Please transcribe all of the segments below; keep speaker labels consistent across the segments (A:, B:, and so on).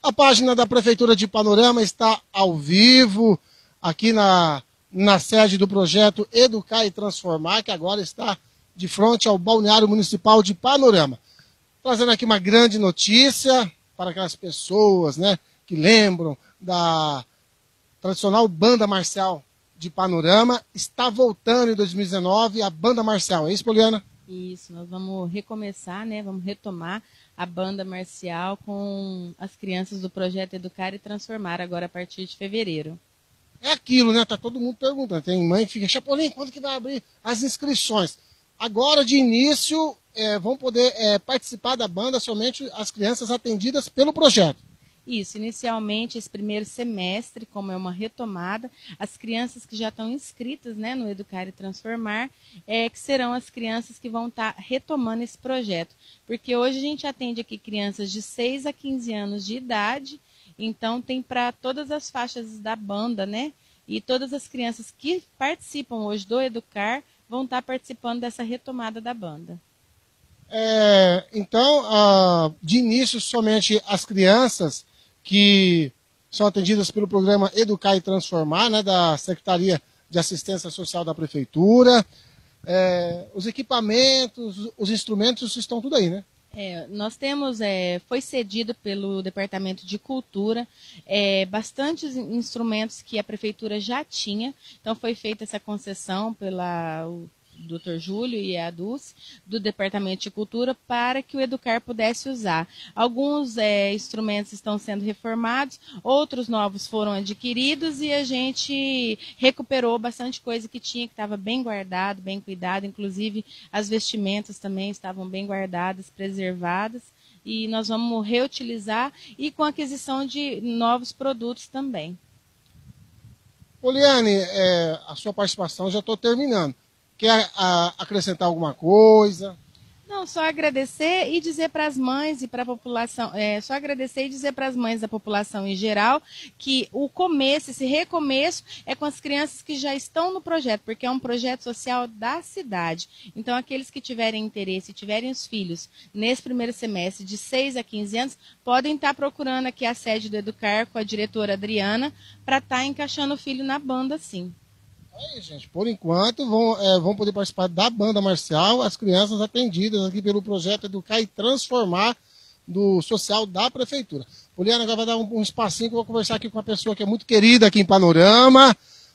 A: A página da Prefeitura de Panorama está ao vivo aqui na sede do projeto Educar e Transformar, que agora está de frente ao Balneário Municipal de Panorama. Trazendo aqui uma grande notícia para aquelas pessoas, né, que lembram da tradicional banda marcial de Panorama. Está voltando em 2019 a banda marcial. É isso, Poliana?
B: Isso, nós vamos recomeçar, né? Vamos retomar a banda marcial com as crianças do projeto Educar e Transformar, agora a partir de fevereiro.
A: É aquilo, né? Tá todo mundo perguntando. Tem mãe que fica, Chapolin, quando que vai abrir as inscrições? Agora, de início, vão poder participar da banda somente as crianças atendidas pelo projeto.
B: Isso, inicialmente, esse primeiro semestre, como é uma retomada, as crianças que já estão inscritas, né, no Educar e Transformar, que serão as crianças que vão estar retomando esse projeto. Porque hoje a gente atende aqui crianças de 6 a 15 anos de idade, então tem para todas as faixas da banda, né? E todas as crianças que participam hoje do Educar vão estar participando dessa retomada da banda.
A: Então, de início, somente as crianças que são atendidas pelo programa Educar e Transformar, né, da Secretaria de Assistência Social da Prefeitura. Os equipamentos, os instrumentos estão tudo aí, né?
B: Nós temos, foi cedido pelo Departamento de Cultura, bastantes instrumentos que a Prefeitura já tinha, então foi feita essa concessão pelo Dr. Júlio e a Dulce, do Departamento de Cultura, para que o Educar pudesse usar. Alguns instrumentos estão sendo reformados, outros novos foram adquiridos e a gente recuperou bastante coisa que tinha, que estava bem guardado, bem cuidado, inclusive as vestimentas também estavam bem guardadas, preservadas, e nós vamos reutilizar e com a aquisição de novos produtos também.
A: Poliane, a sua participação já estou terminando. Quer acrescentar alguma coisa?
B: Não, só agradecer e dizer para as mães e para a população, só agradecer e dizer para as mães da população em geral que o começo, esse recomeço é com as crianças que já estão no projeto, porque é um projeto social da cidade. Então, aqueles que tiverem interesse e tiverem os filhos nesse primeiro semestre de 6 a 15 anos, podem estar procurando aqui a sede do Educar com a diretora Adriana para estar encaixando o filho na banda, sim.
A: Aí, gente, por enquanto vão poder participar da banda marcial as crianças atendidas aqui pelo projeto Educar e Transformar do social da Prefeitura. Poliana agora vai dar um espacinho que eu vou conversar aqui com uma pessoa que é muito querida aqui em Panorama,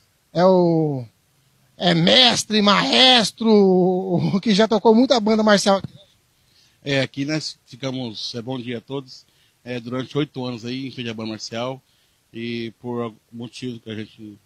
A: mestre, maestro, que já tocou muita banda marcial.
C: Aqui nós ficamos, bom dia a todos, durante 8 anos aí em frente à banda marcial, e por algum motivo que a gente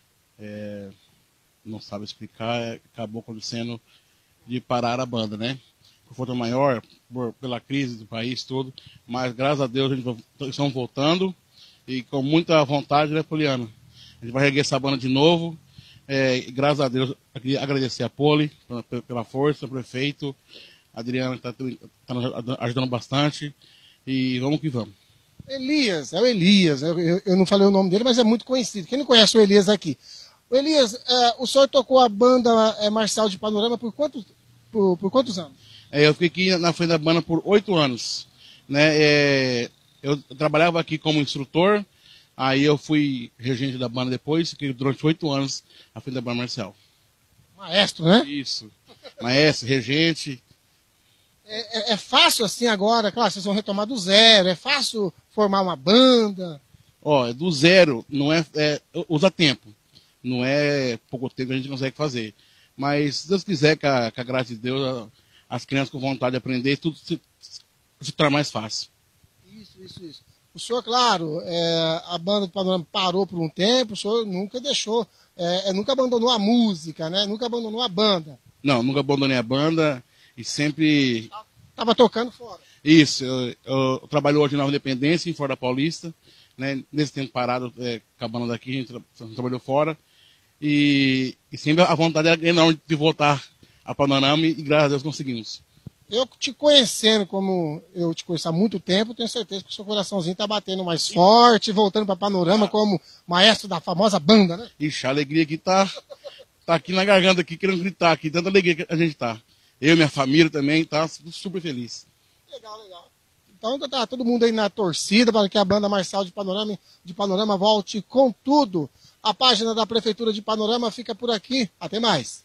C: não sabe explicar, acabou acontecendo de parar a banda, né? Por força maior, pela crise do país todo, mas graças a Deus estamos voltando e com muita vontade, né, Poliana? A gente vai reerguer essa banda de novo, e graças a Deus, eu queria agradecer a Poli pela força, o prefeito, a Adriana está nos ajudando bastante e vamos que vamos.
A: Elias, é o Elias, eu não falei o nome dele, mas é muito conhecido. Quem não conhece o Elias aqui? O Elias, o senhor tocou a banda marcial de Panorama por quantos anos?
C: Eu fiquei aqui na frente da banda por 8 anos. Né? Eu trabalhava aqui como instrutor, aí eu fui regente da banda depois, fiquei durante 8 anos na frente da banda marcial.
A: Maestro, né?
C: Isso, maestro, regente.
A: É fácil assim agora, claro, vocês vão retomar do zero, é fácil formar uma banda?
C: Do zero, não usa tempo. Não é pouco tempo que a gente consegue fazer. Mas, se Deus quiser, com a graça de Deus, as crianças com vontade de aprender, tudo se torna mais fácil.
A: Isso. O senhor, claro, a banda do Panorama parou por um tempo, o senhor nunca deixou, nunca abandonou a música, né? Nunca abandonou a banda.
C: Não, nunca abandonei a banda e sempre...
A: Estava tocando fora.
C: Isso, eu trabalho hoje na Independência, em Fora da Paulista, né? Nesse tempo parado, com a banda daqui, a gente trabalhou fora. E sempre a vontade era enorme de voltar a Panorama e graças a Deus conseguimos.
A: Eu te conhecendo como eu te conheço há muito tempo, tenho certeza que o seu coraçãozinho está batendo mais forte, voltando para Panorama como maestro da famosa banda, né?
C: Ixi, a alegria aqui tá aqui na garganta, aqui, querendo gritar aqui, tanta alegria que a gente tá. Eu e minha família também, tá super feliz.
A: Legal. Então tá todo mundo aí na torcida para que a banda marcial de Panorama volte com tudo. A página da Prefeitura de Panorama fica por aqui. Até mais.